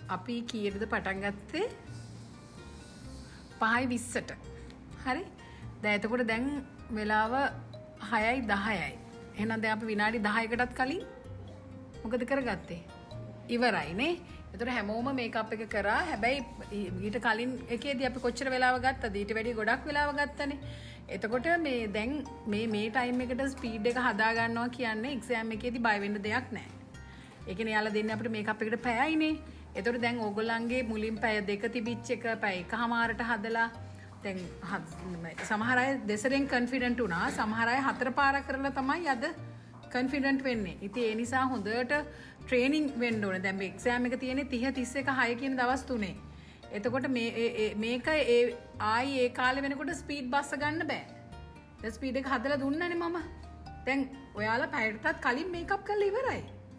අපි කීයටද පටන් ගත්තේ 5:20ට. හරි. දැන් එතකොට දැන් වෙලාව 6:10යි. එහෙනම් දැන් අපි විනාඩි 10කටත් කලින් මොකද කරගත්තේ? ඉවරයි නේ. එතකොට හැමෝම මේකප් එක කරා. හැබැයි ඊට කලින් එකේදී අපි කොච්චර වෙලාව ගත්තද? ඊට වැඩිය ගොඩක් වෙලාව ගත්තනේ. එතකොට මේ දැන් මේ ටයිම් එකට ස්පීඩ් එක හදා ගන්නවා කියන්නේ එක්සෑම් එකේදී බය වෙන්න දෙයක් නැහැ. ඒ කියන්නේ යාලා දෙන්නේ අපිට මේකප් එකට පැයයිනේ. එතකොට දැන් ඕගොල්ලන්ගේ මුලින් පැය 2 තිබිච්ච එක පැය 1:00ට හදලා දැන් සමහර අය දෙසරෙන් කොන්ෆිඩන්ට් වුණා. සමහර අය 4 පාරක් කරලා තමයි අද කොන්ෆිඩන්ට් වෙන්නේ. ඉතින් ඒ නිසා හොඳට ට්‍රේනින් වෙන්න ඕනේ. දැන් මේ එක්සෑම් එක තියෙන්නේ 30 31 6 කියන දවස් තුනේ. එතකොට මේක ආයි ඒ කාලේ වෙනකොට ස්පීඩ් බස්ස ගන්න බෑ. දැන් ස්පීඩ් එක හදලා දුන්නනේ මම. දැන් ඔයාලා පැයටත් කලින් මේකප් කරලා ඉවරයි.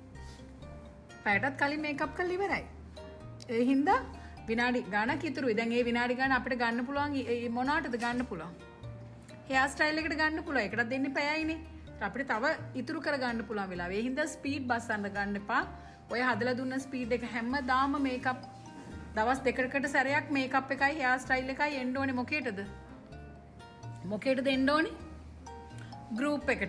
පැයටත් කලින් මේකප් කරලා ඉවරයි. ඒ හින්දා විනාඩි ගාණක් ඉතුරුයි. දැන් ඒ විනාඩි ගාණ අපිට ගන්න පුළුවන් මොනකටද ගන්න පුළුවන්? හෙයාර් ස්ටයිල් එකට ගන්න පුළුවන්. ඒකටත් දෙන්නේ පැයයිනේ. අපිට තව ඉතුරු කර ගන්න පුළුවන් වෙලාව. ඒ හින්දා ස්පීඩ් බස්සන්න ගන්න එපා. ඔය හදලා දුන්න ස්පීඩ් එක හැමදාම මේකප් දවස් දෙකකට සැරයක් මේකප් එකයි හෙයාර් ස්ටයිල් එකයි එන්න ඕනේ මොකේටද? මොකේටද එන්න ඕනේ? ගෲප් එකට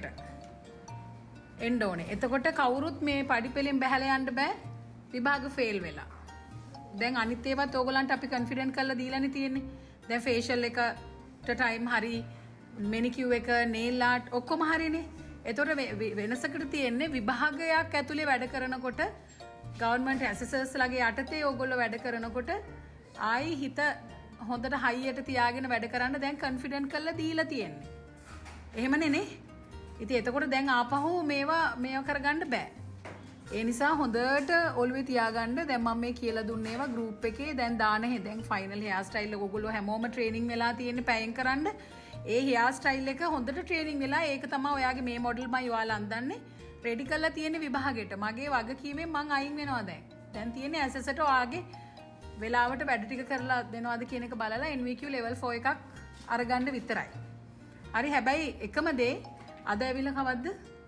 එන්න ඕනේ. එතකොට කවුරුත් මේ පඩිපෙලෙන් බැහැලා යන්න බෑ. විභාග ෆේල් වෙලා. දැන් අනිත් ඒවාත් ඕගලන්ට අපි කොන්ෆිඩන්ට් කරලා දීලානේ තියෙන්නේ. දැන් ෆේෂල් එකට ටයිම් හරි, මෙනිකියු එක, නේල් ආර්ට් ඔක්කොම හරිනේ. එතකොට වෙනසකට තියෙන්නේ විභාගයක් ඇතුලේ වැඩ කරනකොට ගවර්න්මන්ට් ඇසෙසර්ස් ලගේ යටතේ ඕගොල්ලෝ වැඩ කරනකොට ආයි හිත හොඳට හයියට තියාගෙන වැඩ කරන්න දැන් කොන්ෆිඩන්ට් කරලා දීලා තියෙන්නේ. එහෙමනේ නේ? ඉතින් එතකොට දැන් ආපහු මේවා කරගන්න බෑ. ඒ නිසා හොඳට ඔළුවේ තියාගන්න. දැන් මම මේ කියලා දුන්නේ ඒවා ගෲප් එකේ දැන් දාන දැන් ෆයිනල් හෙයාර් ස්ටයිල් එක ඕගොල්ලෝ හැමෝම ට්‍රේනින් වෙලා තියෙන්නේ පැයෙන් කරන්න. ඒ හෙයාර් ස්ටයිල් එක හොඳට ට්‍රේනින් වෙලා ඒක තමයි ඔයාගේ මේ මොඩල් මම ඔයාලා අන්දන්නේ. රෙඩි කරලා තියෙන විභාගෙට මගේ වගකීමෙන් මං අයින් වෙනවා දැන්. දැන් තියෙන්නේ ඇසෙසට ඔයාගේ වෙලාවට වැඩ ටික කරලා දෙනවද කියන එක බලලා NVQ level 4 එකක් අරගන්න විතරයි. හරි හැබැයි එකම දේ අද ඇවිල්ලා කවද්ද?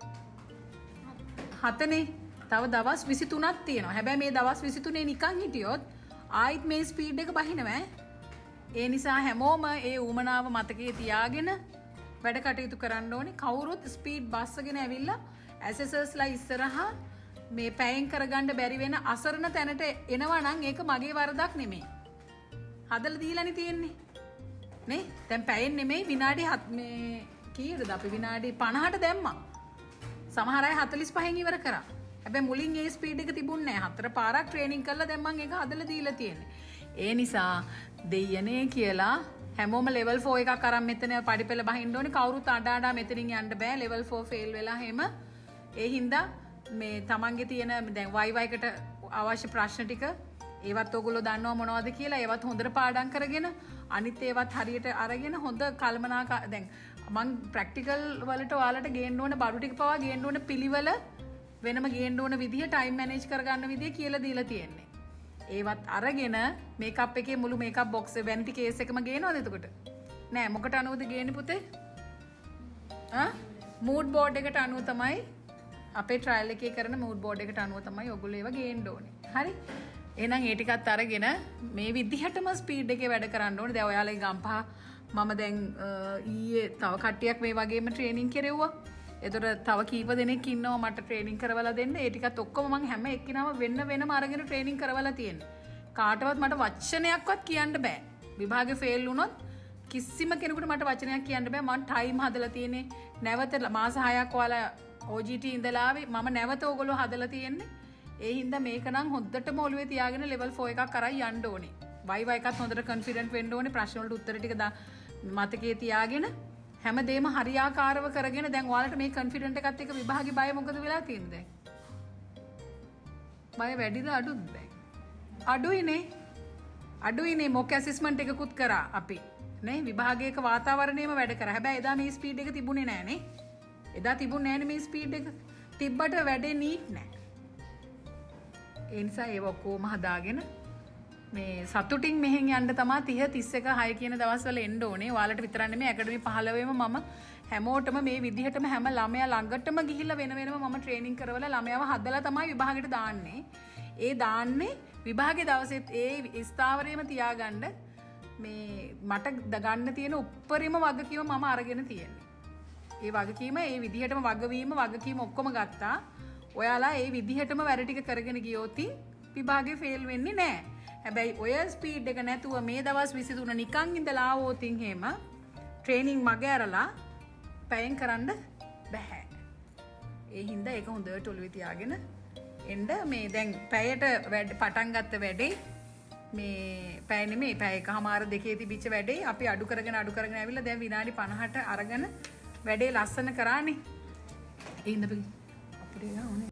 7නේ. තව දවස් 23ක් තියෙනවා. හැබැයි මේ දවස් 23 නිකන් හිටියොත් ආයිත් මේ ස්පීඩ් එක බහිනවා. ඒ නිසා හැමෝම ඒ ඌමනාව මතකයේ තියාගෙන වැඩ කටයුතු කරන්න ඕනේ. කවුරුත් ස්පීඩ් බස්සගෙන ඇවිල්ලා ඇසෙසර්ස්ලා ඉස්සරහා මේ පැයෙන් කරගන්න බැරි වෙන අසරණ තැනට එනවා නම් ඒක මගේ වරදක් නෙමෙයි. හදලා දීලානේ තියෙන්නේ. නේ? දැන් පැයෙන් නෙමෙයි විනාඩි මේ කීයටද අපි විනාඩි 50ට දැම්මා. සමහර අය 45න් ඉවර කරා. හැබැයි මුලින් ඒ ස්පීඩ් එක තිබුණේ නැහැ. 4 පාරක් ට්‍රේනින් කරලා දැන් මම ඒක හදලා දීලා තියෙන්නේ. ඒ නිසා දෙයනේ කියලා හැමෝම level 4 එකක් අරන් මෙතන පඩිපෙළ බහින්න ඕනේ. කවුරුත් අඩාඩා මෙතනින් යන්න බෑ. level 4 fail වෙලා හැම ඒ හින්දා මේ තමන්ගේ තියෙන දැන් YY-කට අවශ්‍ය ප්‍රශ්න ටික ඒවත් ඔයගොල්ලෝ දන්නවා මොනවද කියලා ඒවත් හොඳට පාඩම් කරගෙන අනිත් ඒවත් හරියට අරගෙන හොඳ කල්පනා දැන් මං ප්‍රැක්ටිකල් වලට ඔයාලට ගේන්න ඕන බඩු ටික පවා ගේන්න ඕන පිළිවෙල වෙනම ගේන්න ඕන විදිය ටයිම් මැනේජ් කරගන්න විදිය කියලා දීලා තියෙන්නේ. ඒවත් අරගෙන මේකප් එකේ මුළු මේකප් බොක්ස් එක වැනිටි කේස් එකම ගේනවද එතකොට? නෑ මොකට අනුවද ගේන්නේ පුතේ? මූඩ් බෝඩ් එකට අනුව තමයි අපේ ට්‍රයල් එකේ කරන මූඩ් බෝඩ් එකට අනුව තමයි ඔයගොල්ලෝ ඒවා ගේන්න ඕනේ. හරි? එහෙනම් ඒ ටිකත් අරගෙන මේ විදිහටම ස්පීඩ් එකේ වැඩ කරන්න ඕනේ. දැන් ඔයාලගේ ගම්පහ මම දැන් ඊයේ තව කට්ටියක් මේ වගේම ට්‍රේනින් කෙරෙව්වා. එතකොට තව කීප දෙනෙක් ඉන්නවා මට ට්‍රේනින් කරවලා දෙන්න. ඒ ටිකත් ඔක්කොම මම හැම එක්කිනම වෙනම අරගෙන ට්‍රේනින් කරවලා තියෙන්නේ. කාටවත් මට වචනයක්වත් කියන්න බෑ. විභාගේ ෆේල් වුණොත් කිසිම කෙනෙකුට මට වචනයක් කියන්න බෑ. මම ටයිම් හදලා තියෙන්නේ. නැවත මාස 6ක් ඔයාලා OGT ඉඳලා ආවේ. මම නැවත ඕගොල්ලෝ හදලා තියෙන්නේ. ඒ හින්දා මේක නම් හොද්දටම ඔළුවේ තියාගෙන level 4 එකක් කරන් යන්න ඕනේ. YY එකත් හොඳට කොන්ෆිඩන්ට් වෙන්න ඕනේ. ප්‍රශ්න වලට උත්තර ටික මතකයේ තියාගෙන හැමදේම හරියාකාරව කරගෙන දැන් ඔයාලට මේ කොන්ෆිඩන්ට් එකත් එක්ක විභාගේ බය මොකද වෙලා තියෙන්නේ දැන්? බය වැඩිද අඩුද දැන්? අඩුයිනේ මොක් ඇසෙස්මන්ට් එකකුත් කරා අපි. නේ විභාගයක වාතාවරණයම වැඩ කරා. හැබැයි එදා මේ ස්පීඩ් එක තිබුණේ නැහැ නේ. එදා තිබුණේ නැහැ මේ ස්පීඩ් එක. තිබ්බට වැඩේ නීට් නැහැ. ඒ නිසා ඒව ඔක්කොම හදාගෙන මේ සතුටින් මෙහෙන් යන්න තමයි 30 31 6 කියන දවස්වල එන්න ඕනේ. ඔයාලට විතරක් නෙමෙයි ඇකඩමි 15 මම හැමෝටම මේ විදිහටම හැම ළමයා ළඟටම ගිහිල්ලා වෙන වෙනම මම ට්‍රේනින් කරවලා ළමයාව හදලා තමයි විභාගෙට දාන්නේ. ඒ දාන්නේ විභාගේ දවසෙත් ඒ ස්ථාවරයේම තියාගන්න මේ මට ගන්න තියෙන උප්පරිම වගකීම මම අරගෙන තියෙන්නේ. ඒ වගකීම ඒ විදිහටම වගකීම ඔක්කොම ගත්තා. ඔයාලා ඒ විදිහටම වැඩ ටික කරගෙන ගියොත් විභාගේ ෆේල් වෙන්නේ නැහැ. හැබැයි ඔය ස්පීඩ් එක නැතුව මේ දවස් 23 නිකන් ඉඳලා ආවොත් එහෙම ට්‍රේනින් මග ඇරලා පැයෙන් කරන්න බෑ. ඒ හින්දා ඒක හොඳට ඔළුවේ තියාගෙන එන්න මේ දැන් පැයට පටන් ගත්ත වැඩේ මේ පැය නෙමෙයි පැය එකමාර දෙකේ තිබිච්ච වැඩේ අපි අඩු කරගෙන ඇවිල්ලා දැන් විනාඩි 50ට අරගෙන වැඩේ ලස්සන කරානේ. ඒ හින්දා අපිට ඕනේ